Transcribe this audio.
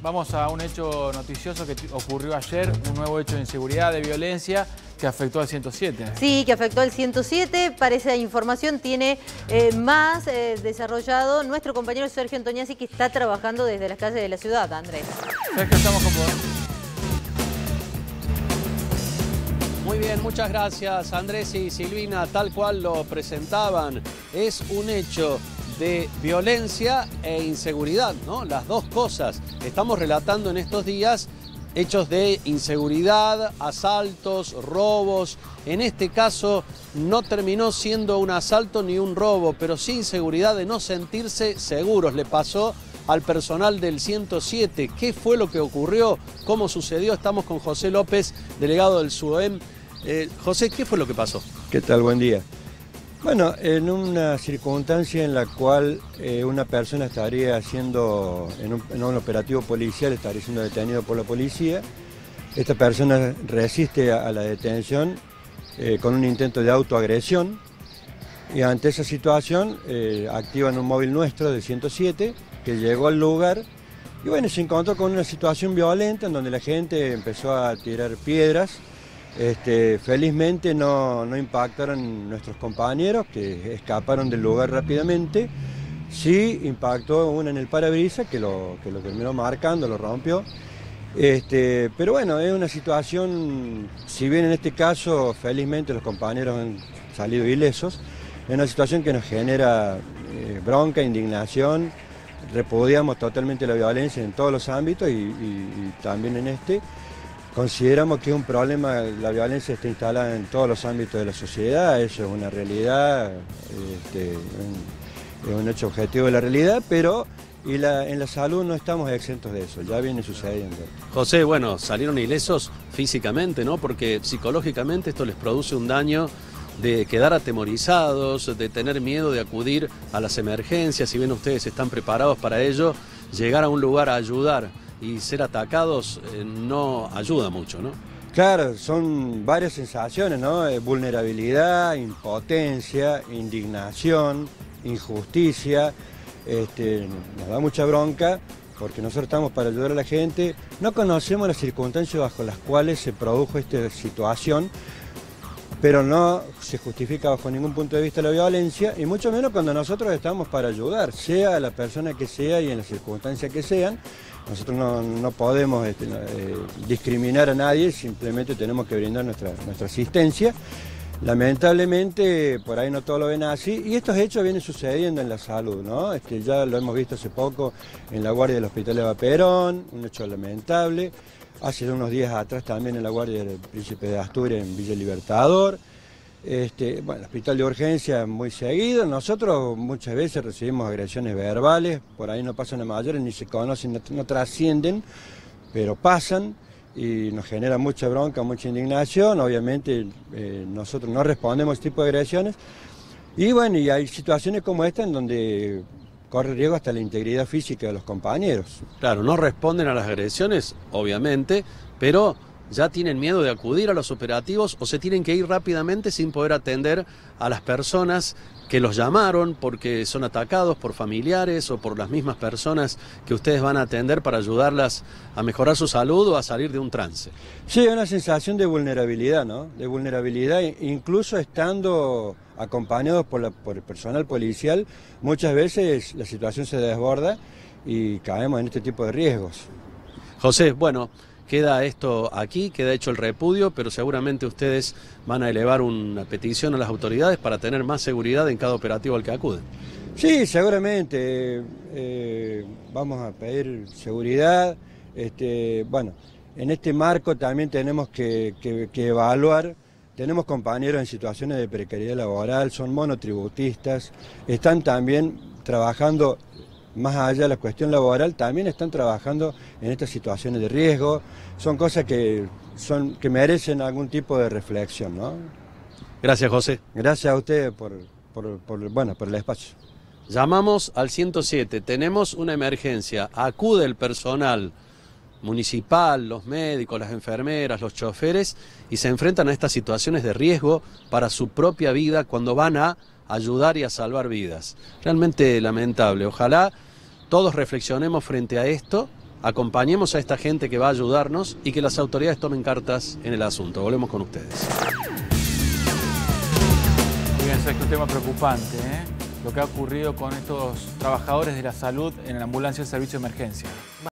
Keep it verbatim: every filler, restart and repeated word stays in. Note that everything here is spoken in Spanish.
Vamos a un hecho noticioso que ocurrió ayer, un nuevo hecho de inseguridad, de violencia, que afectó al ciento siete. Sí, que afectó al ciento siete. Para esa información tiene eh, más eh, desarrollado nuestro compañero Sergio Antoniazzi, que está trabajando desde las calles de la ciudad, Andrés. Sergio, estamos con vos. Muy bien, muchas gracias Andrés y Silvina, tal cual lo presentaban. Es un hecho de violencia e inseguridad, ¿no? Las dos cosas. Estamos relatando en estos días hechos de inseguridad, asaltos, robos. En este caso no terminó siendo un asalto ni un robo, pero sí inseguridad de no sentirse seguros. Le pasó al personal del ciento siete. ¿Qué fue lo que ocurrió? ¿Cómo sucedió? Estamos con José López, delegado del SUOEM. Eh, José, ¿qué fue lo que pasó? ¿Qué tal? Buen día. Bueno, en una circunstancia en la cual eh, una persona estaría siendo, en un, en un operativo policial, estaría siendo detenido por la policía, esta persona resiste a, a la detención eh, con un intento de autoagresión y ante esa situación eh, activan un móvil nuestro de ciento siete que llegó al lugar y bueno, se encontró con una situación violenta en donde la gente empezó a tirar piedras. Este, felizmente no, no impactaron nuestros compañeros que escaparon del lugar rápidamente. Sí impactó una en el parabrisas que lo, que lo terminó marcando, lo rompió. Este, pero bueno, es una situación, si bien en este caso felizmente los compañeros han salido ilesos, es una situación que nos genera eh, bronca, indignación. Repudiamos totalmente la violencia en todos los ámbitos y, y, y también en este. Consideramos que es un problema, la violencia está instalada en todos los ámbitos de la sociedad, eso es una realidad, este, es un hecho objetivo de la realidad, pero y la, en la salud no estamos exentos de eso, ya viene sucediendo. José, bueno, salieron ilesos físicamente, ¿no? Porque psicológicamente esto les produce un daño de quedar atemorizados, de tener miedo de acudir a las emergencias, si bien ustedes están preparados para ello, llegar a un lugar a ayudar y ser atacados eh, no ayuda mucho, ¿no? Claro, son varias sensaciones, ¿no? Eh, vulnerabilidad, impotencia, indignación, injusticia. Este, nos da mucha bronca porque nosotros estamos para ayudar a la gente. No conocemos las circunstancias bajo las cuales se produjo esta situación, pero no se justifica bajo ningún punto de vista la violencia, y mucho menos cuando nosotros estamos para ayudar, sea la persona que sea y en las circunstancias que sean. Nosotros no, no podemos este, eh, discriminar a nadie, simplemente tenemos que brindar nuestra, nuestra asistencia. Lamentablemente por ahí no todos lo ven así, y estos hechos vienen sucediendo en la salud, ¿no? Este, ya lo hemos visto hace poco en la guardia del Hospital de Vaperón, un hecho lamentable. Hace unos días atrás también en la guardia del Príncipe de Asturias en Villa Libertador. Este, bueno, el hospital de urgencia muy seguido. Nosotros muchas veces recibimos agresiones verbales, por ahí no pasan a mayores, ni se conocen, no, no trascienden, pero pasan y nos genera mucha bronca, mucha indignación. Obviamente eh, nosotros no respondemos a este tipo de agresiones. Y bueno, y hay situaciones como esta en donde corre riesgo hasta la integridad física de los compañeros. Claro, no responden a las agresiones, obviamente, pero ya tienen miedo de acudir a los operativos o se tienen que ir rápidamente sin poder atender a las personas que los llamaron porque son atacados por familiares o por las mismas personas que ustedes van a atender para ayudarlas a mejorar su salud o a salir de un trance. Sí, una sensación de vulnerabilidad, ¿no? De vulnerabilidad, incluso estando acompañados por, la, por el personal policial, muchas veces la situación se desborda y caemos en este tipo de riesgos. José, bueno, queda esto aquí, queda hecho el repudio, pero seguramente ustedes van a elevar una petición a las autoridades para tener más seguridad en cada operativo al que acuden. Sí, seguramente. Eh, vamos a pedir seguridad. Este, bueno, en este marco también tenemos que, que, que evaluar. Tenemos compañeros en situaciones de precariedad laboral, son monotributistas, están también trabajando. Más allá de la cuestión laboral, también están trabajando en estas situaciones de riesgo. Son cosas que, son, que merecen algún tipo de reflexión, ¿no? Gracias, José. Gracias a ustedes por, por, por, bueno, por el espacio. Llamamos al ciento siete, tenemos una emergencia, acude el personal municipal, los médicos, las enfermeras, los choferes, y se enfrentan a estas situaciones de riesgo para su propia vida cuando van a ayudar y a salvar vidas. Realmente lamentable. Ojalá todos reflexionemos frente a esto acompañemos a esta gente que va a ayudarnos y que las autoridades tomen cartas en el asunto. Volvemos con ustedes. Bien, es un tema preocupante, ¿eh? Lo que ha ocurrido con estos trabajadores de la salud en la ambulancia del servicio de emergencia.